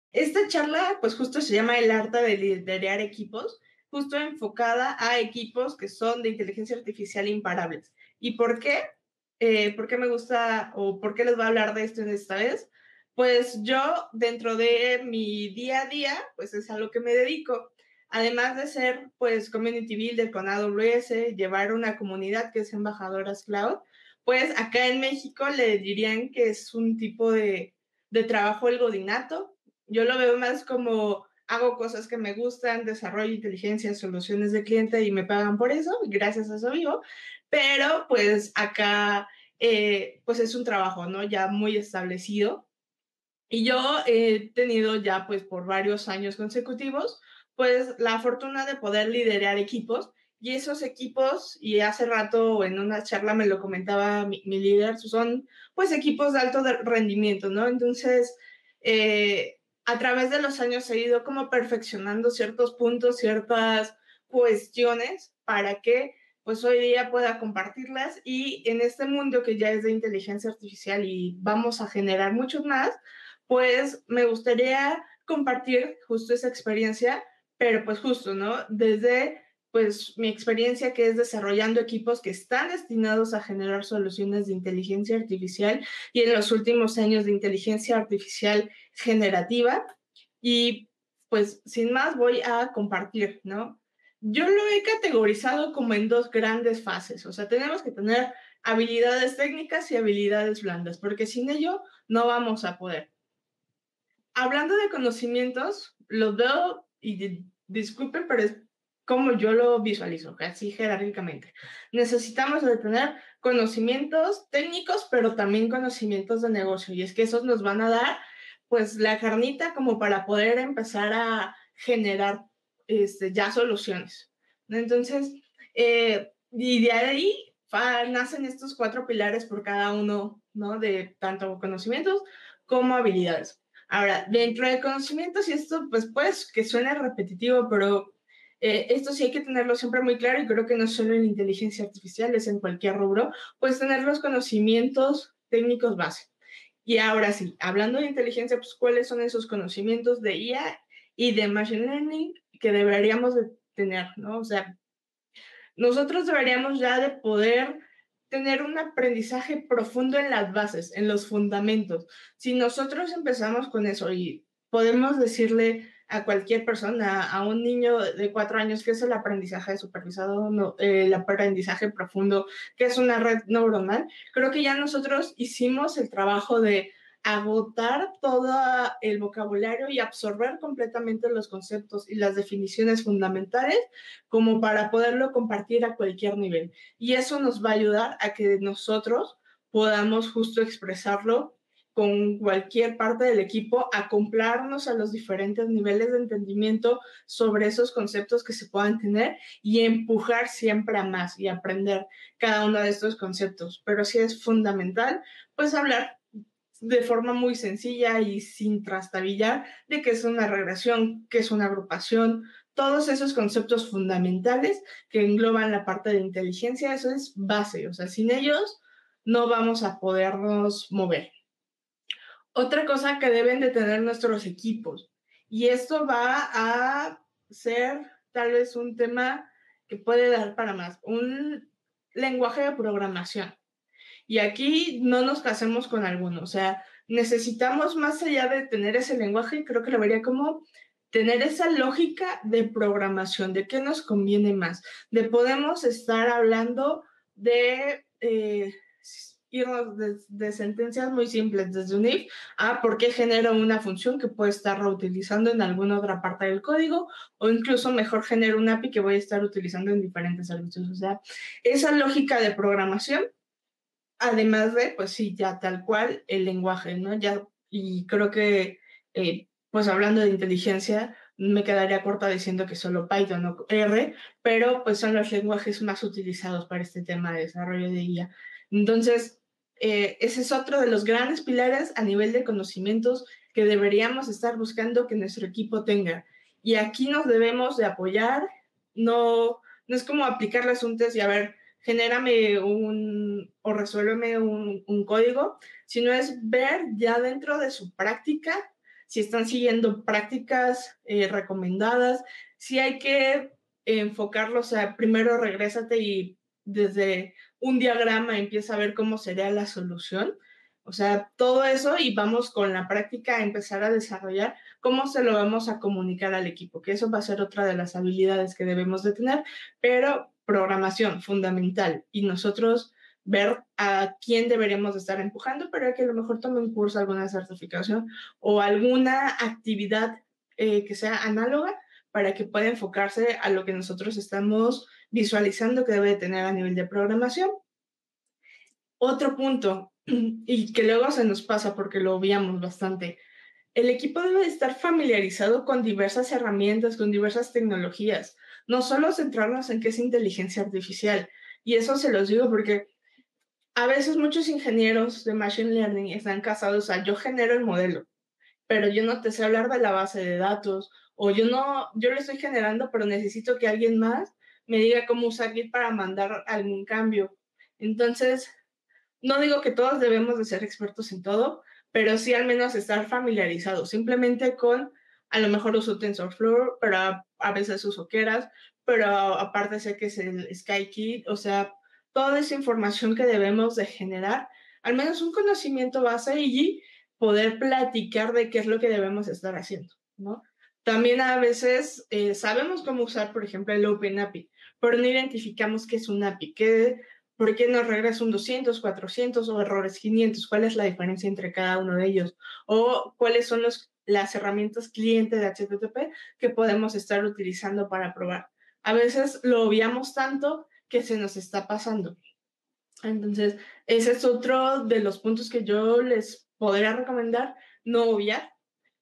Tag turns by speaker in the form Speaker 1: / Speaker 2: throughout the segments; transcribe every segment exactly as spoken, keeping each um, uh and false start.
Speaker 1: Esta charla, pues justo se llama El arte de liderar equipos, justo enfocada a equipos que son de inteligencia artificial imparables. ¿Y por qué? Eh, ¿Por qué me gusta o por qué les voy a hablar de esto en esta vez? Pues yo, dentro de mi día a día, pues es a lo que me dedico. Además de ser, pues, community builder con A W S, llevar una comunidad que es Embajadoras Cloud, pues acá en México le dirían que es un tipo de, de trabajo el godinato. Yo lo veo más como hago cosas que me gustan, desarrollo inteligencia, soluciones de cliente y me pagan por eso, gracias a eso vivo, pero pues acá eh, pues es un trabajo, ¿no? Ya muy establecido. Y yo he tenido ya pues por varios años consecutivos pues la fortuna de poder liderar equipos y esos equipos, y hace rato en una charla me lo comentaba mi, mi líder, son pues equipos de alto de rendimiento, ¿no? Entonces, eh, a través de los años he ido como perfeccionando ciertos puntos, ciertas cuestiones para que pues hoy día pueda compartirlas y en este mundo que ya es de inteligencia artificial y vamos a generar mucho más, pues me gustaría compartir justo esa experiencia, pero pues justo, ¿no? Desde pues mi experiencia que es desarrollando equipos que están destinados a generar soluciones de inteligencia artificial y en los últimos años de inteligencia artificial generativa. Y pues sin más voy a compartir, ¿no? Yo lo he categorizado como en dos grandes fases, o sea, tenemos que tener habilidades técnicas y habilidades blandas, porque sin ello no vamos a poder. Hablando de conocimientos, lo veo, y di- disculpen, pero es como yo lo visualizo, así jerárquicamente. Necesitamos de tener conocimientos técnicos, pero también conocimientos de negocio, y es que esos nos van a dar, pues, la carnita como para poder empezar a generar este, ya soluciones, ¿no? Entonces, eh, y de ahí fa- nacen estos cuatro pilares por cada uno, ¿no? De tanto conocimientos como habilidades. Ahora, dentro de conocimientos, y esto pues, pues que suena repetitivo, pero eh, esto sí hay que tenerlo siempre muy claro y creo que no solo en inteligencia artificial, es en cualquier rubro, pues tener los conocimientos técnicos base. Y ahora sí, hablando de inteligencia, pues cuáles son esos conocimientos de I A y de Machine Learning que deberíamos de tener, ¿no? O sea, nosotros deberíamos ya de poder tener un aprendizaje profundo en las bases, en los fundamentos. Si nosotros empezamos con eso y podemos decirle a cualquier persona, a un niño de cuatro años, que es el aprendizaje supervisado, no, eh, el aprendizaje profundo, que es una red neuronal, creo que ya nosotros hicimos el trabajo de agotar todo el vocabulario y absorber completamente los conceptos y las definiciones fundamentales como para poderlo compartir a cualquier nivel. Y eso nos va a ayudar a que nosotros podamos justo expresarlo con cualquier parte del equipo, acoplarnos a los diferentes niveles de entendimiento sobre esos conceptos que se puedan tener y empujar siempre a más y aprender cada uno de estos conceptos. Pero sí es fundamental, pues, hablar de forma muy sencilla y sin trastabillar de qué es una regresión, qué es una agrupación, todos esos conceptos fundamentales que engloban la parte de inteligencia, eso es base, o sea, sin ellos no vamos a podernos mover. Otra cosa que deben de tener nuestros equipos, y esto va a ser tal vez un tema que puede dar para más, un lenguaje de programación. Y aquí no nos casemos con alguno, o sea, necesitamos más allá de tener ese lenguaje, creo que lo vería como tener esa lógica de programación, de qué nos conviene más, de podemos estar hablando de eh, irnos de, de, sentencias muy simples, desde un if a por qué genero una función que puedo estar reutilizando en alguna otra parte del código, o incluso mejor genero un A P I que voy a estar utilizando en diferentes servicios. O sea, esa lógica de programación. Además de, pues sí, ya tal cual el lenguaje, ¿no? Ya, y creo que, eh, pues hablando de inteligencia, me quedaría corta diciendo que solo Python o R, pero pues son los lenguajes más utilizados para este tema de desarrollo de I A. Entonces, eh, ese es otro de los grandes pilares a nivel de conocimientos que deberíamos estar buscando que nuestro equipo tenga. Y aquí nos debemos de apoyar, no, no es como aplicarles un test y a ver, genérame un o resuélveme un, un código, sino es ver ya dentro de su práctica si están siguiendo prácticas eh, recomendadas, si hay que enfocarlo, o sea, primero regrésate y desde un diagrama empieza a ver cómo sería la solución. O sea, todo eso y vamos con la práctica a empezar a desarrollar cómo se lo vamos a comunicar al equipo, que eso va a ser otra de las habilidades que debemos de tener, pero programación fundamental y nosotros ver a quién deberíamos estar empujando para que a lo mejor tome un curso, alguna certificación o alguna actividad eh, que sea análoga para que pueda enfocarse a lo que nosotros estamos visualizando que debe de tener a nivel de programación. Otro punto, y que luego se nos pasa porque lo obviamos bastante, el equipo debe de estar familiarizado con diversas herramientas, con diversas tecnologías, no solo centrarnos en qué es inteligencia artificial. Y eso se los digo porque a veces muchos ingenieros de Machine Learning están casados a yo genero el modelo, pero yo no te sé hablar de la base de datos, o yo no, yo lo estoy generando, pero necesito que alguien más me diga cómo usar Git para mandar algún cambio. Entonces, no digo que todos debemos de ser expertos en todo, pero sí al menos estar familiarizados, simplemente con, a lo mejor uso TensorFlow, pero a, a veces uso Keras, pero aparte sé que es el Skykit, o sea, toda esa información que debemos de generar, al menos un conocimiento base y poder platicar de qué es lo que debemos estar haciendo, ¿no? También a veces eh, sabemos cómo usar, por ejemplo, el OpenAPI, pero no identificamos qué es un A P I, qué, por qué nos regresa un doscientos, cuatrocientos o errores quinientos, cuál es la diferencia entre cada uno de ellos, o cuáles son los, las herramientas cliente de H T T P que podemos estar utilizando para probar. A veces lo obviamos tanto que se nos está pasando. Entonces, ese es otro de los puntos que yo les podría recomendar, no obviar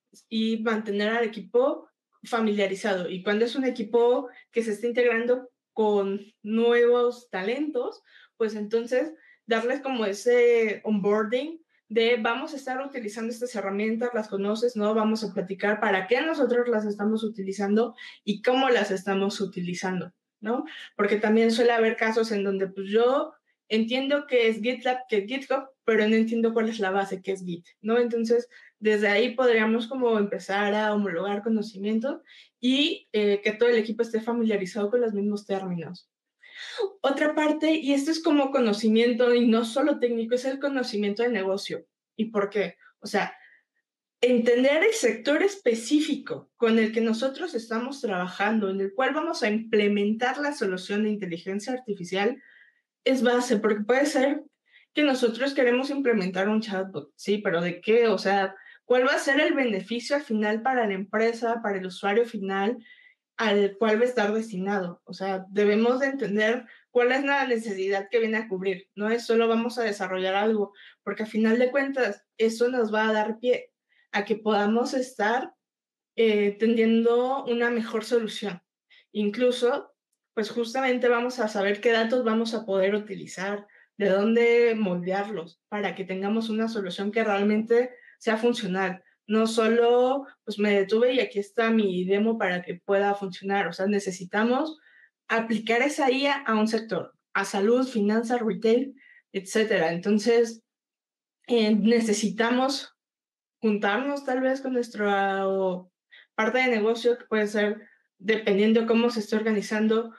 Speaker 1: y mantener al equipo familiarizado. Y cuando es un equipo que se está integrando con nuevos talentos, pues entonces darles como ese onboarding de vamos a estar utilizando estas herramientas, las conoces, ¿no? Vamos a platicar para qué nosotros las estamos utilizando y cómo las estamos utilizando, ¿no? Porque también suele haber casos en donde pues yo entiendo que es GitLab, que es GitHub, pero no entiendo cuál es la base, que es Git, ¿no? Entonces, desde ahí podríamos como empezar a homologar conocimiento y eh, que todo el equipo esté familiarizado con los mismos términos. Otra parte, y esto es como conocimiento y no solo técnico, es el conocimiento de negocio. ¿Y por qué? O sea, entender el sector específico con el que nosotros estamos trabajando, en el cual vamos a implementar la solución de inteligencia artificial, es base, porque puede ser que nosotros queremos implementar un chatbot, sí, pero ¿de qué? O sea, ¿cuál va a ser el beneficio al final para la empresa, para el usuario final, al cual va a estar destinado? O sea, debemos de entender cuál es la necesidad que viene a cubrir. No es solo vamos a desarrollar algo, porque al final de cuentas, eso nos va a dar pie a que podamos estar eh, teniendo una mejor solución. Incluso, pues justamente vamos a saber qué datos vamos a poder utilizar, de dónde moldearlos, para que tengamos una solución que realmente sea funcional. No solo, pues me detuve y aquí está mi demo para que pueda funcionar. O sea, necesitamos aplicar esa I A a un sector, a salud, finanzas, retail, etcétera. Entonces, eh, necesitamos juntarnos tal vez con nuestra o parte de negocio que puede ser, dependiendo cómo se esté organizando,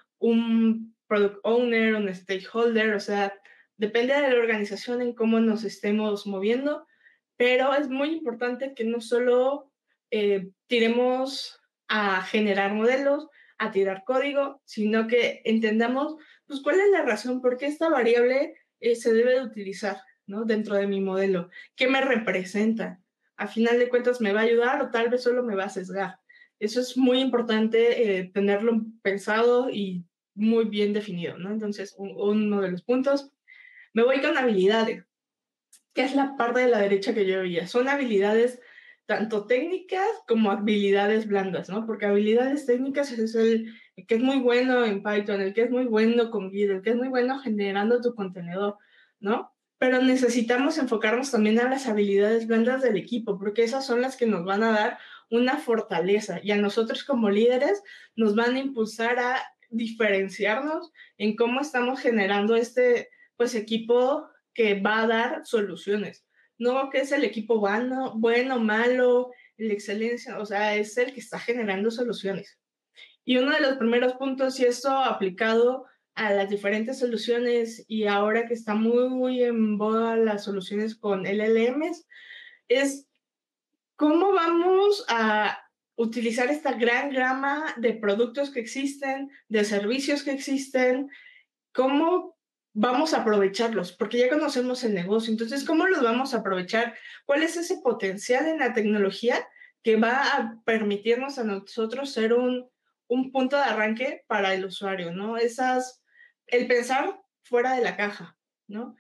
Speaker 1: un product owner, un stakeholder, o sea, depende de la organización en cómo nos estemos moviendo, pero es muy importante que no solo eh, tiremos a generar modelos, a tirar código, sino que entendamos pues, cuál es la razón, por qué esta variable eh, se debe de utilizar, ¿no? Dentro de mi modelo, qué me representa, a final de cuentas me va a ayudar o tal vez solo me va a sesgar. Eso es muy importante eh, tenerlo pensado y muy bien definido, ¿no? Entonces, un, uno de los puntos. Me voy con habilidades, que es la parte de la derecha que yo veía. Son habilidades tanto técnicas como habilidades blandas, ¿no? Porque habilidades técnicas es el, el que es muy bueno en Python, el que es muy bueno con Git, el que es muy bueno generando tu contenedor, ¿no? Pero necesitamos enfocarnos también a las habilidades blandas del equipo, porque esas son las que nos van a dar una fortaleza y a nosotros como líderes nos van a impulsar a diferenciarnos en cómo estamos generando este pues equipo que va a dar soluciones. No que es el equipo bueno, bueno, malo, la excelencia, o sea, es el que está generando soluciones. Y uno de los primeros puntos, y esto aplicado a las diferentes soluciones, y ahora que está muy, muy en boga las soluciones con L L Ms, es cómo vamos a utilizar esta gran gama de productos que existen, de servicios que existen, cómo vamos a aprovecharlos, porque ya conocemos el negocio. Entonces, ¿cómo los vamos a aprovechar? ¿Cuál es ese potencial en la tecnología que va a permitirnos a nosotros ser un, un punto de arranque para el usuario, ¿no? Esas, el pensar fuera de la caja, ¿no?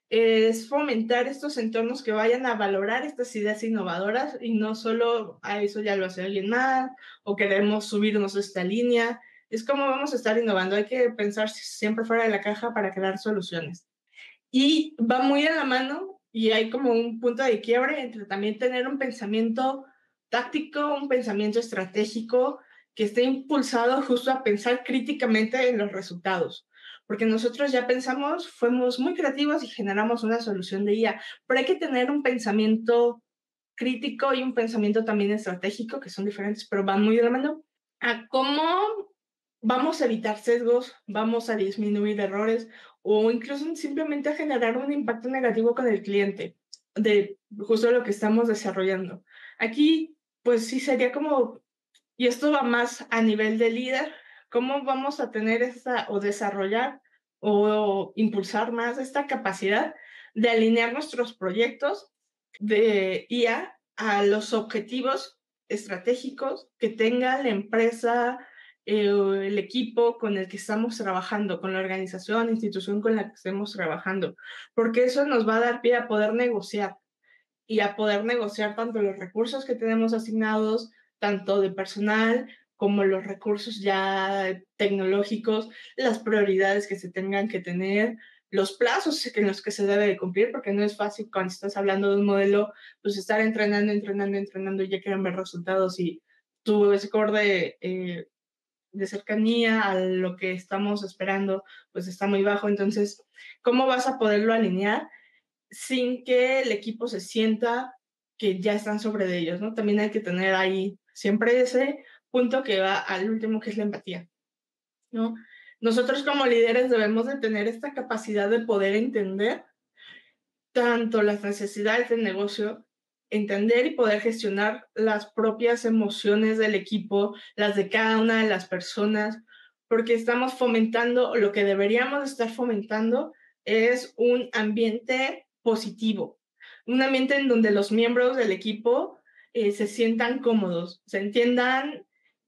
Speaker 1: Es fomentar estos entornos que vayan a valorar estas ideas innovadoras y no solo a eso ya lo hace alguien más o queremos subirnos a esta línea. Es como vamos a estar innovando. Hay que pensar siempre fuera de la caja para crear soluciones. Y va muy de la mano y hay como un punto de quiebre entre también tener un pensamiento táctico, un pensamiento estratégico que esté impulsado justo a pensar críticamente en los resultados. Porque nosotros ya pensamos, fuimos muy creativos y generamos una solución de I A, pero hay que tener un pensamiento crítico y un pensamiento también estratégico, que son diferentes, pero van muy de la mano, a cómo vamos a evitar sesgos, vamos a disminuir errores o incluso simplemente a generar un impacto negativo con el cliente de justo lo que estamos desarrollando. Aquí, pues sí sería como, y esto va más a nivel de líder, cómo vamos a tener esta o desarrollar o impulsar más esta capacidad de alinear nuestros proyectos de I A a los objetivos estratégicos que tenga la empresa, eh, el equipo con el que estamos trabajando, con la organización, institución con la que estemos trabajando, porque eso nos va a dar pie a poder negociar y a poder negociar tanto los recursos que tenemos asignados, tanto de personal como los recursos ya tecnológicos, las prioridades que se tengan que tener, los plazos en los que se debe de cumplir, porque no es fácil cuando estás hablando de un modelo, pues estar entrenando, entrenando, entrenando y ya quieren ver resultados y tu score de, eh, de cercanía a lo que estamos esperando, pues está muy bajo. Entonces, ¿cómo vas a poderlo alinear sin que el equipo se sienta que ya están sobre de ellos, ¿no? También hay que tener ahí siempre ese punto que va al último, que es la empatía, ¿no? Nosotros como líderes debemos de tener esta capacidad de poder entender tanto las necesidades del negocio, entender y poder gestionar las propias emociones del equipo, las de cada una de las personas, porque estamos fomentando, lo que deberíamos estar fomentando es un ambiente positivo, un ambiente en donde los miembros del equipo eh, se sientan cómodos, se entiendan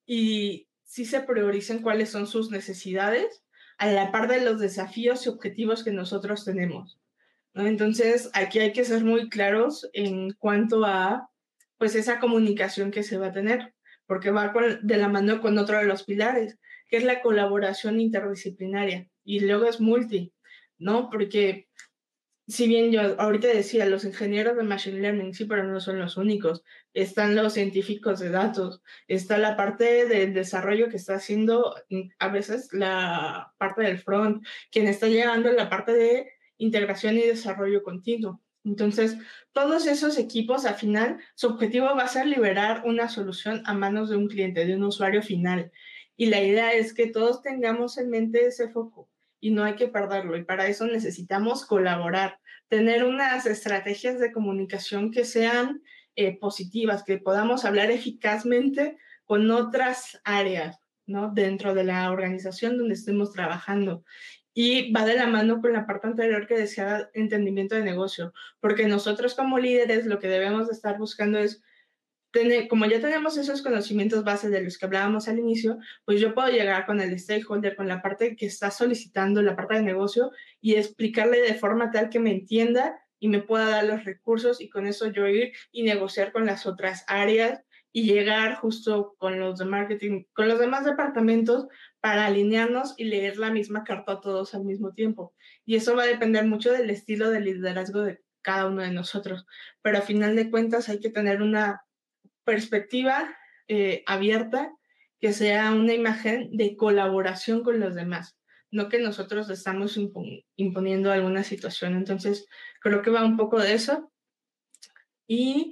Speaker 1: y sí se prioricen cuáles son sus necesidades a la par de los desafíos y objetivos que nosotros tenemos, ¿no? Entonces, aquí hay que ser muy claros en cuanto a, pues, esa comunicación que se va a tener, porque va con, de la mano con otro de los pilares, que es la colaboración interdisciplinaria, y luego es multi, ¿no? Porque si bien yo ahorita decía, los ingenieros de Machine Learning, sí, pero no son los únicos. Están los científicos de datos, está la parte del desarrollo que está haciendo a veces la parte del front, quien está llegando a la parte de integración y desarrollo continuo. Entonces, todos esos equipos, al final, su objetivo va a ser liberar una solución a manos de un cliente, de un usuario final. Y la idea es que todos tengamos en mente ese foco y no hay que perderlo. Y para eso necesitamos colaborar, tener unas estrategias de comunicación que sean eh, positivas, que podamos hablar eficazmente con otras áreas, ¿no? Dentro de la organización donde estemos trabajando. Y va de la mano con la parte anterior que decía entendimiento de negocio, porque nosotros como líderes lo que debemos de estar buscando es tener, como ya tenemos esos conocimientos base de los que hablábamos al inicio, pues yo puedo llegar con el stakeholder, con la parte que está solicitando, la parte de negocio, y explicarle de forma tal que me entienda y me pueda dar los recursos y con eso yo ir y negociar con las otras áreas y llegar justo con los de marketing, con los demás departamentos para alinearnos y leer la misma carta a todos al mismo tiempo. Y eso va a depender mucho del estilo de liderazgo de cada uno de nosotros. Pero a final de cuentas hay que tener una perspectiva eh, abierta, que sea una imagen de colaboración con los demás, no que nosotros estamos impon imponiendo alguna situación. Entonces, creo que va un poco de eso. Y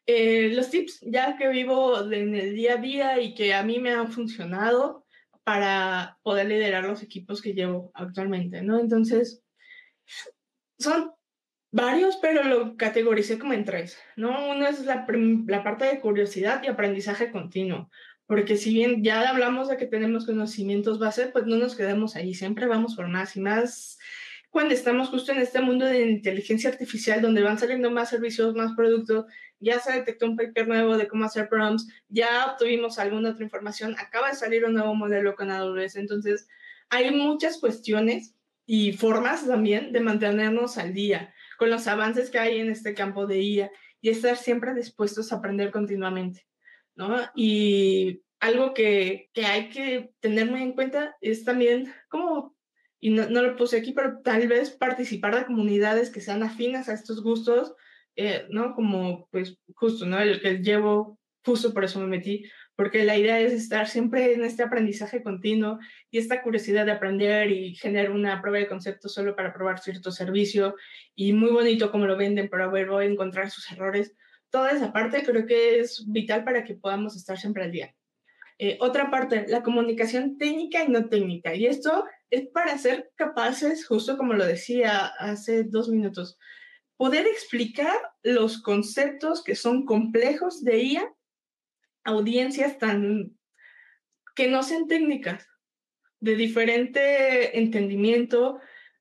Speaker 1: Eh, los tips, ya que vivo en el día a día y que a mí me han funcionado para poder liderar los equipos que llevo actualmente, ¿no? Entonces, son varios, pero lo categoricé como en tres, ¿no? Uno es la, la parte de curiosidad y aprendizaje continuo, porque si bien ya hablamos de que tenemos conocimientos base, pues no nos quedamos ahí, siempre vamos por más y más cuando estamos justo en este mundo de inteligencia artificial donde van saliendo más servicios, más productos, ya se detectó un paper nuevo de cómo hacer prompts, ya obtuvimos alguna otra información, acaba de salir un nuevo modelo con A W S, entonces hay muchas cuestiones y formas también de mantenernos al día con los avances que hay en este campo de I A y estar siempre dispuestos a aprender continuamente, ¿no? Y algo que, que hay que tener muy en cuenta es también cómo, y no, no lo puse aquí, pero tal vez participar de comunidades que sean afines a estos gustos, eh, ¿no? Como pues justo, ¿no? El que llevo, justo por eso me metí, porque la idea es estar siempre en este aprendizaje continuo y esta curiosidad de aprender y generar una prueba de concepto solo para probar cierto servicio y muy bonito como lo venden, pero ver, voy a encontrar sus errores. Toda esa parte creo que es vital para que podamos estar siempre al día. Eh, otra parte, la comunicación técnica y no técnica. Y esto es para ser capaces, justo como lo decía hace dos minutos, poder explicar los conceptos que son complejos de I A a audiencias tan que no sean técnicas, de diferente entendimiento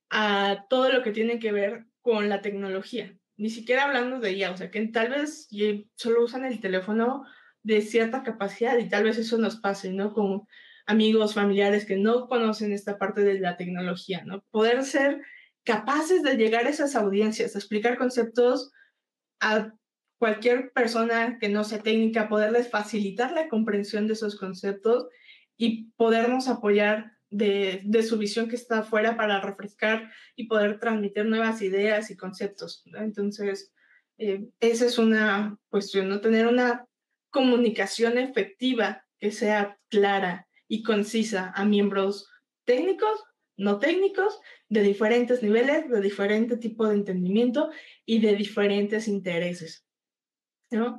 Speaker 1: a todo lo que tiene que ver con la tecnología. Ni siquiera hablando de I A, o sea, que tal vez solo usan el teléfono de cierta capacidad y tal vez eso nos pase, ¿no? Con amigos, familiares que no conocen esta parte de la tecnología, ¿no? Poder ser capaces de llegar a esas audiencias, a explicar conceptos a cualquier persona que no sea técnica, poderles facilitar la comprensión de esos conceptos y podernos apoyar de, de su visión que está afuera para refrescar y poder transmitir nuevas ideas y conceptos, ¿no? Entonces, eh, esa es una cuestión, ¿no? Tener una comunicación efectiva que sea clara y concisa a miembros técnicos, no técnicos, de diferentes niveles, de diferente tipo de entendimiento y de diferentes intereses, ¿no?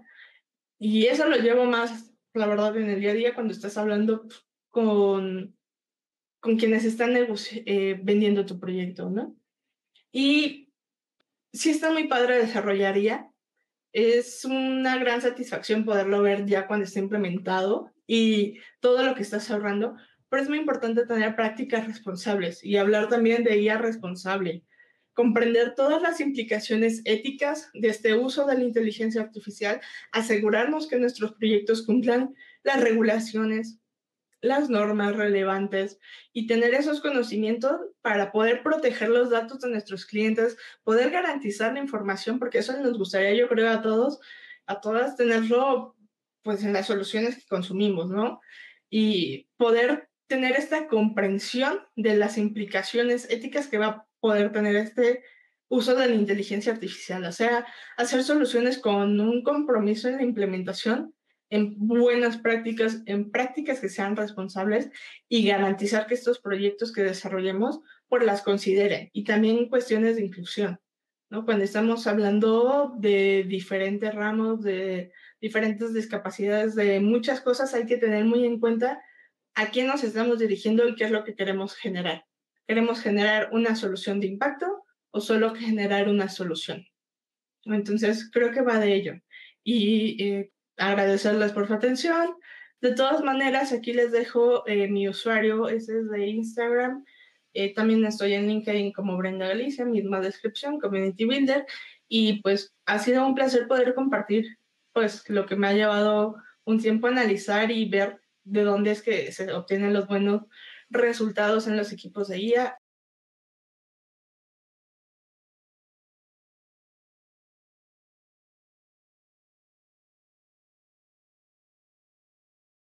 Speaker 1: Y eso lo llevo más, la verdad, en el día a día cuando estás hablando con, con quienes están eh, vendiendo tu proyecto, ¿no? Y sí está muy padre desarrollar I A. Es una gran satisfacción poderlo ver ya cuando esté implementado y todo lo que estás ahorrando, pero es muy importante tener prácticas responsables y hablar también de I A responsable, comprender todas las implicaciones éticas de este uso de la inteligencia artificial, asegurarnos que nuestros proyectos cumplan las regulaciones, las normas relevantes y tener esos conocimientos para poder proteger los datos de nuestros clientes, poder garantizar la información, porque eso nos gustaría, yo creo, a todos, a todas tenerlo pues en las soluciones que consumimos, ¿no? Y poder tener esta comprensión de las implicaciones éticas que va a poder tener este uso de la inteligencia artificial, o sea, hacer soluciones con un compromiso en la implementación en buenas prácticas, en prácticas que sean responsables y garantizar que estos proyectos que desarrollemos pues las consideren. Y también cuestiones de inclusión, ¿no? Cuando estamos hablando de diferentes ramos, de diferentes discapacidades, de muchas cosas, hay que tener muy en cuenta a quién nos estamos dirigiendo y qué es lo que queremos generar. ¿Queremos generar una solución de impacto o solo generar una solución? Entonces, creo que va de ello. Y eh, agradecerles por su atención. De todas maneras, aquí les dejo eh, mi usuario, ese es de Instagram. Eh, también estoy en LinkedIn como Brenda Galicia, misma descripción, Community Builder. Y pues ha sido un placer poder compartir pues lo que me ha llevado un tiempo a analizar y ver de dónde es que se obtienen los buenos resultados en los equipos de I A